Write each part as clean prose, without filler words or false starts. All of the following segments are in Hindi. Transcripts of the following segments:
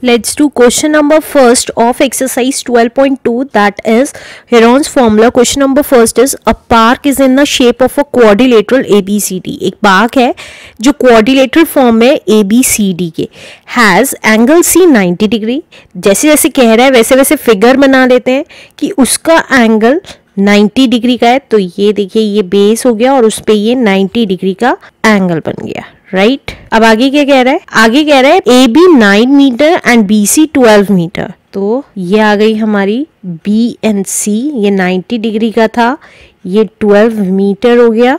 Let's do question number first of exercise 12.2, that is Heron's formula. Question number first is a park is in the shape of a quadrilateral ABCD. एक पार्क है जो quadrilateral form में ABCD के, has angle C 90 डिग्री. जैसे जैसे कह रहा है वैसे वैसे फिगर बना लेते हैं कि उसका एंगल 90 डिग्री का है. तो ये देखिए ये बेस हो गया और उस पे ये 90 डिग्री का एंगल बन गया. राइट अब आगे क्या कह रहा है? आगे कह रहा है A B 9 metre and B C 12 metre. तो ये आ गई हमारी बी एंड सी. ये 90 डिग्री का था, ये 12 मीटर हो गया.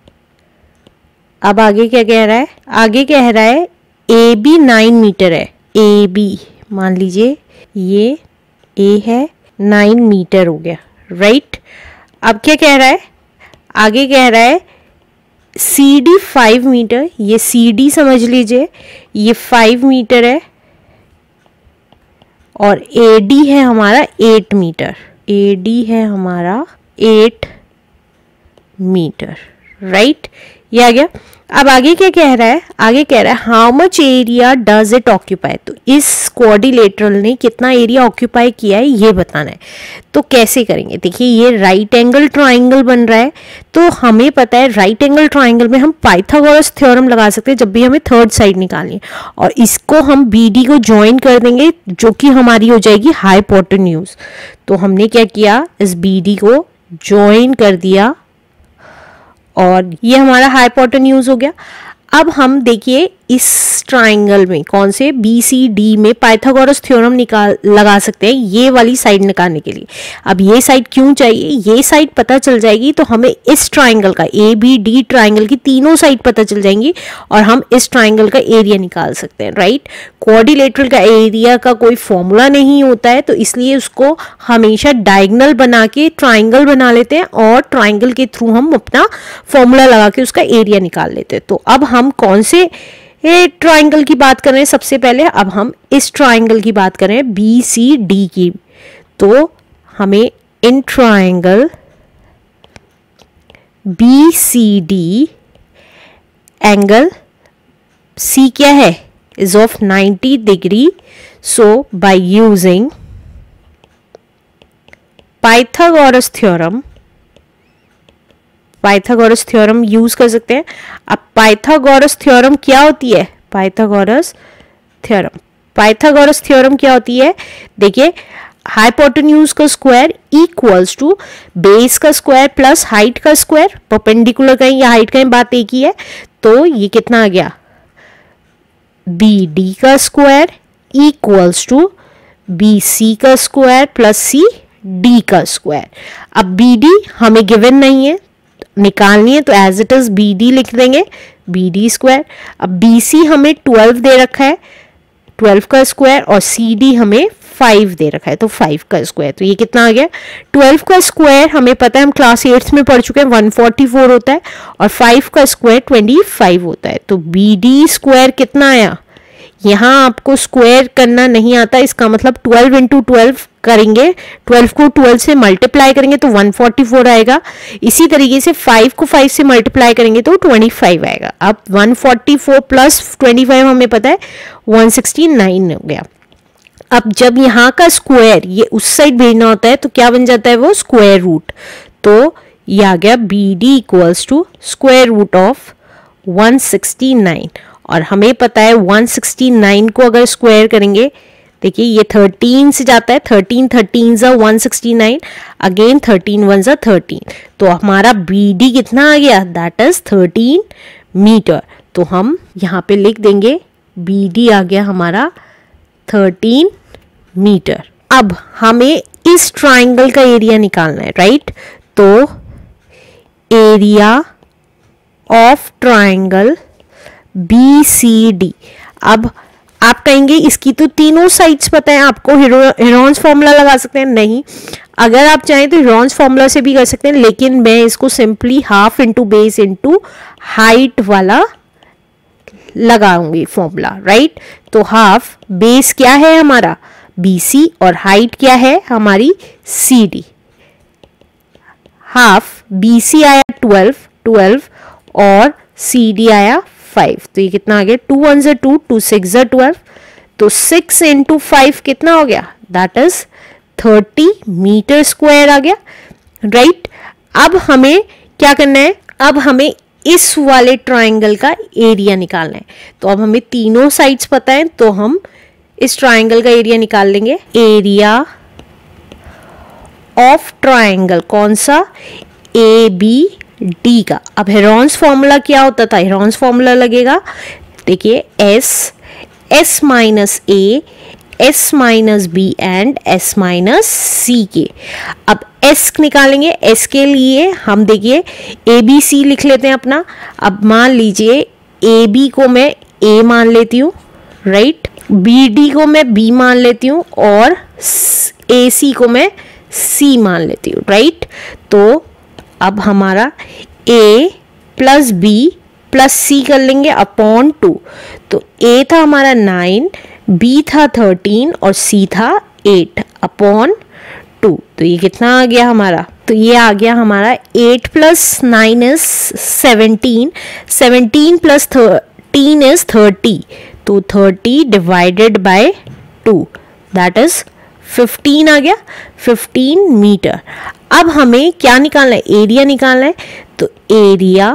अब आगे क्या कह रहा है? आगे कह रहा है ए बी 9 मीटर है. ए बी मान लीजिए ये ए है, 9 मीटर हो गया. राइट अब क्या कह रहा है? आगे कह रहा है सी डी 5 मीटर. ये सी डी समझ लीजिए ये 5 मीटर है और ए डी है हमारा 8 मीटर. ए डी है हमारा 8 मीटर. राइट ये आ गया. अब आगे क्या कह रहा है? आगे कह रहा है how much area does it occupy. तो इस क्वाड्रिलेटरल ने कितना एरिया ऑक्यूपाई किया है ये बताना है. तो कैसे करेंगे? देखिए ये राइट एंगल ट्राइंगल बन रहा है. तो हमें पता है राइट एंगल ट्राइंगल में हम पाइथागोरस थ्योरम लगा सकते हैं जब भी हमें थर्ड साइड निकालनी है. और इसको हम बी डी को ज्वाइन कर देंगे जो कि हमारी हो जाएगी हाइपोटेन्यूज. तो हमने क्या किया? इस बी डी को ज्वाइन कर दिया और ये हमारा हाइपोटेन्यूज हो गया. अब हम देखिए इस ट्राइंगल में कौन से बी सी डी में पाइथागोरस थ्योरम लगा सकते हैं ये वाली साइड निकालने के लिए. अब ये साइड क्यों चाहिए? ये साइड पता चल जाएगी तो हमें इस ट्राइंगल का ए बी डी ट्राइंगल की तीनों साइड पता चल जाएंगी और हम इस ट्राइंगल का एरिया निकाल सकते हैं. राइट क्वाड्रिलेटरल का एरिया का कोई फॉर्मूला नहीं होता है तो इसलिए उसको हमेशा डायगोनल बना के ट्राइंगल बना लेते हैं और ट्राइंगल के थ्रू हम अपना फॉर्मूला लगा के उसका एरिया निकाल लेते हैं. तो अब हम कौन से ट्राइंगल की बात कर रहे हैं? सबसे पहले अब हम इस ट्राइंगल की बात कर रहे हैं बी सी डी की. तो हमें इन triangle B C D angle C क्या है? Is of 90 degree. So by using Pythagoras theorem use कर सकते हैं. अब पाइथागोरस थ्योरम क्या होती है? पाइथागोरस थ्योरम क्या होती है? देखिए हाइपोटेन्यूज का स्क्वायर इक्वल्स टू बेस का स्क्वायर प्लस हाइट का स्क्वायर. परपेंडिकुलर का या हाइट का बात एक ही है. तो ये कितना आ गया? बी डी का square equals to B C का स्क्वायर प्लस सी डी का स्क्वायर. अब बी डी हमें गिवन नहीं है, निकालनी है तो as it is B D लिख देंगे, बी डी स्क्वायर. अब बी सी हमें 12 दे रखा है, 12 का स्क्वायर, और सी डी हमें 5 दे रखा है तो 5 का स्क्वायर. तो ये कितना आ गया? 12 का स्क्वायर हमें पता है, हम क्लास 8 में पढ़ चुके हैं, 144 होता है और 5 का स्क्वायर 25 होता है. तो बी डी स्क्वायर कितना आया? यहाँ आपको स्क्वायर करना नहीं आता, इसका मतलब 12 इंटू 12 करेंगे, 12 को 12 से मल्टीप्लाई करेंगे तो 144 आएगा. इसी तरीके से 5 को 5 से मल्टीप्लाई करेंगे तो 25 आएगा. अब 144 प्लस 25 हमें पता है 169 हो गया. अब जब यहाँ का स्क्वायर ये उस साइड भेजना होता है तो क्या बन जाता है? वो स्क्वायर रूट. तो ये आ गया B D equals to square root of 169. और हमें पता है 169 को अगर स्क्वायर करेंगे, देखिए ये 13 से जाता है, 13 169, अगेन 13 1 13. तो हमारा बी डी कितना आ गया? That is 13 metre. तो हम यहाँ पे लिख देंगे बी डी आ गया हमारा 13 मीटर. अब हमें इस ट्राइंगल का एरिया निकालना है. राइट तो area of triangle B C D. अब आप कहेंगे इसकी तो तीनों साइड्स पता है आपको, हेरोन्स फॉर्मूला लगा सकते हैं. नहीं, अगर आप चाहें तो हेरोन्स फॉर्मूला से भी कर सकते हैं, लेकिन मैं इसको simply half into base into height वाला लगाऊंगी फॉर्मूला. राइट तो हाफ बेस क्या है हमारा? बी सी, और हाइट क्या है हमारी? C D. Half B C आया 12 और सी डी आया 5. तो ये कितना आ गया? 2 1 2, 2 6 12. तो 6 इंटू 5 कितना हो गया, दैट इज 30 मीटर स्क्वायर आ गया, राइट। अब हमें क्या करना है, अब हमें इस वाले ट्राइंगल का एरिया निकालना है। तो अब हमें तीनों साइड्स पता है, तो हम इस ट्राइंगल का एरिया निकाल लेंगे। एरिया ऑफ ट्राइंगल कौन सा, ए बी डी का। अब हेरोन्स फॉर्मूला क्या होता था, हेरोन्स फॉर्मूला लगेगा, देखिए S minus A, S minus B and S minus C के। अब एस निकालेंगे, एस के लिए हम देखिए ए बी सी लिख लेते हैं अपना। अब मान लीजिए ए बी को मैं ए मान लेती हूँ, राइट, बी डी को मैं बी मान लेती हूँ और ए सी को मैं सी मान लेती हूँ, राइट। तो अब हमारा A plus B plus C कर लेंगे अपॉन 2। तो ए था हमारा 9, बी था 13 और सी था 8 अपॉन 2। तो ये कितना आ गया हमारा, तो ये आ गया हमारा 8 प्लस 9 इज 17, 17 प्लस 13 इज 30। तो 30 डिवाइडेड बाय 2 दैट इज 15 आ गया, 15 मीटर। अब हमें क्या निकालना है, एरिया निकालना है। तो area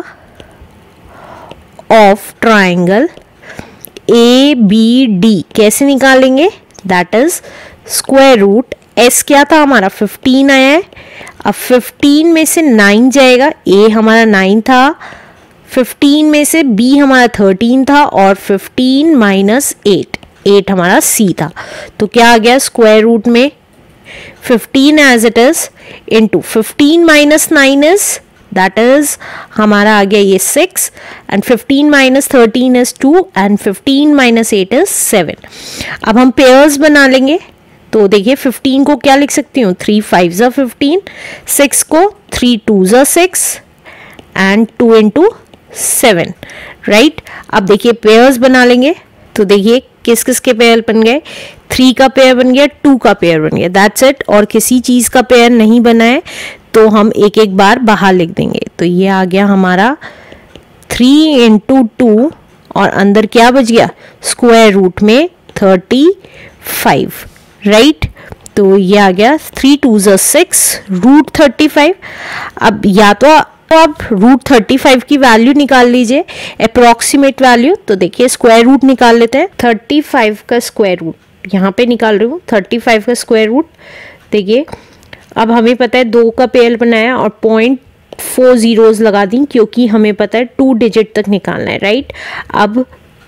of triangle A B D कैसे निकालेंगे, that is square root, S क्या था हमारा 15 आया है। अब 15 में से 9 जाएगा, ए हमारा 9 था, 15 में से बी हमारा 13 था और 15 माइनस 8 हमारा सी था। तो क्या आ गया स्क्वायर रूट में 15 as it is into 15 minus 9 is that is हमारा आ गया ये 6 and 15 minus 13 is 2 and 15 minus 8 is 7। अब हम पेयर्स बना लेंगे। तो देखिए 15 को क्या लिख सकती हूँ, 3 5 ज़ा 15, 6 को 3 2 ज़ा 6 एंड 2 इंटू 7, राइट। अब देखिए पेयर्स बना लेंगे। तो देखिए किस किस के पेयर बन गए, 3 का पेयर बन गया, 2 का पेयर बन गया, दैट्स इट। और किसी चीज़ का पेयर नहीं बना है तो हम एक एक बार बाहर लिख देंगे। तो ये आ गया हमारा 3 इंटू 2 और अंदर क्या बच गया, स्क्वायर रूट में 35, राइट। तो ये आ गया 3 2 ज़ा 6 रूट 35। अब या तो आप रूट 35 की वैल्यू निकाल लीजिए, अप्रॉक्सीमेट वैल्यू। तो देखिए स्क्वायर रूट निकाल लेते हैं, 35 का स्क्वायर रूट यहाँ पे निकाल रही हूँ, 35 का स्क्वायर रूट। देखिए अब हमें पता है 2 का पेयर बनाया और 0.4 लगा दी क्योंकि हमें पता है 2 डिजिट तक निकालना है, राइट। अब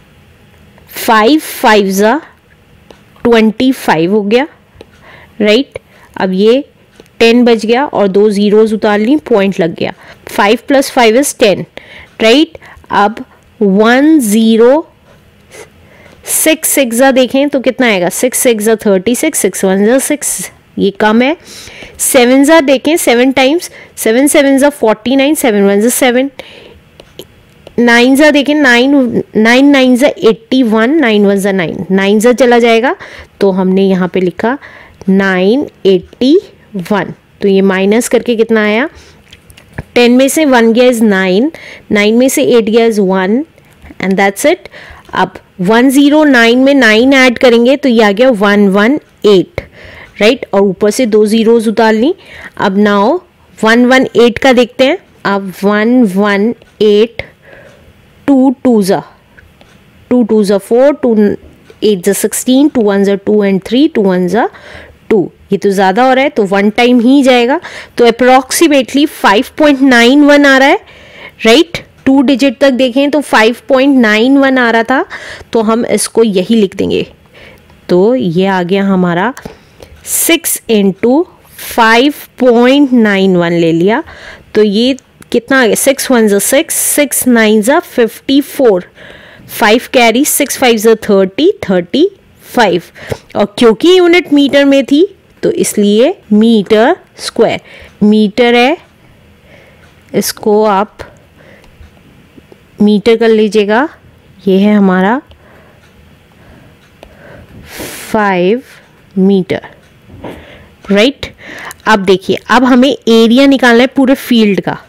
5 5 ज़ा 25 हो गया, राइट। अब ये 10 बच गया और 2 zeros उतार ली, पॉइंट लग गया। 5 + 5 इज 10, राइट। अब 1 0 6 6 ज़ा देखें तो कितना आएगा, 6 6 ज़ा 36, 6 1 ज़ा 6, ये कम है। 7 ज़ा देखें 7 टाइम्स, 7 7 ज़ा 49, 7 1 ज़ा 7। 9 ज़ा देखें 9 9 ज़ा 81, 9 1 ज़ा 9, 9 ज़ा चला जाएगा तो हमने यहाँ पे लिखा 981। तो ये माइनस करके कितना आया, 10 में से 1 गया इज 9, 9 में से 8 गया इज 1 एंड दैट्स इट। अब 109 में 9 ऐड करेंगे तो ये आ गया 118, राइट। और ऊपर से 2 zeros उतार ली। अब नाउ 118 का देखते हैं। अब 118, 2 2 ज़ा 4, 2 8 ज़ा 16, 2 1 ज़ा 2 एंड 3, 2 1 ज़ा 2। ये तो ज़्यादा हो रहा है तो 1 टाइम ही जाएगा। तो अप्रॉक्सीमेटली 5.91 आ रहा है, राइट। 2 डिजिट तक देखें तो 5.91 आ रहा था, तो हम इसको यही लिख देंगे। तो ये आ गया हमारा 6 इंटू 5.91 ले लिया। तो ये कितना आ गया, 6 1 ज़ा 6, 6 9 ज़ा 54, 5 कैरी, 6 5 ज़ा 30, 35। और क्योंकि यूनिट मीटर में थी तो इसलिए मीटर स्क्वायर, मीटर है, इसको आप मीटर कर लीजिएगा। ये है हमारा 5 मीटर, राइट। अब देखिए अब हमें एरिया निकालना है पूरे फील्ड का,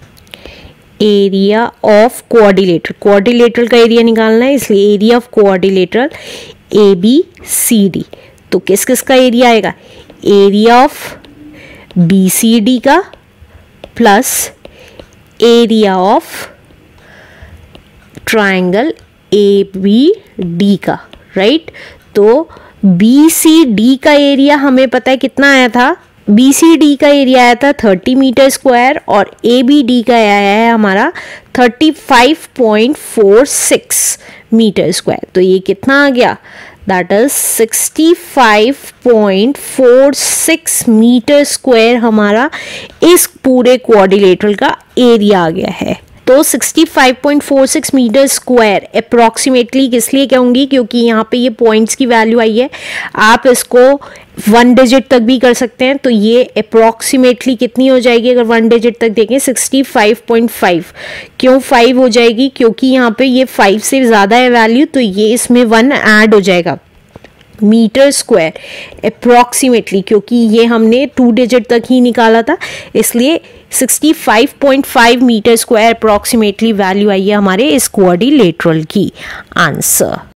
एरिया ऑफ कोऑर्डिनेटर, कोऑर्डिनेटर का एरिया निकालना है, इसलिए एरिया ऑफ कोऑर्डिनेटर ABCD। तो किस किस का एरिया आएगा? एरिया ऑफ BCD का plus area of triangle ABD का, राइट। तो BCD का एरिया हमें पता है कितना आया था? BCD का एरिया आया था 30 मीटर स्क्वायर और ABD का आया है हमारा 35.46 मीटर स्क्वायर। तो ये कितना आ गया? दैट इज 65.46 मीटर स्क्वायर हमारा इस पूरे क्वाड्रिलेटरल का एरिया आ गया है। तो 65.46 मीटर स्क्वायर अप्रॉक्सीमेटली किस लिए कहूँगी? क्योंकि यहाँ पे ये पॉइंट्स की वैल्यू आई है, आप इसको 1 डिजिट तक भी कर सकते हैं। तो ये अप्रॉक्सीमेटली कितनी हो जाएगी अगर 1 डिजिट तक देखें? 65.5। क्यों 5 हो जाएगी? क्योंकि यहाँ पे ये 5 से ज़्यादा है वैल्यू, तो ये इसमें 1 ऐड हो जाएगा मीटर स्क्वायर अप्रॉक्सीमेटली, क्योंकि ये हमने 2 डिजिट तक ही निकाला था, इसलिए 65.5 मीटर स्क्वायर अप्रॉक्सीमेटली वैल्यू आई है हमारे इस क्वाड्रिलेटरल की। आंसर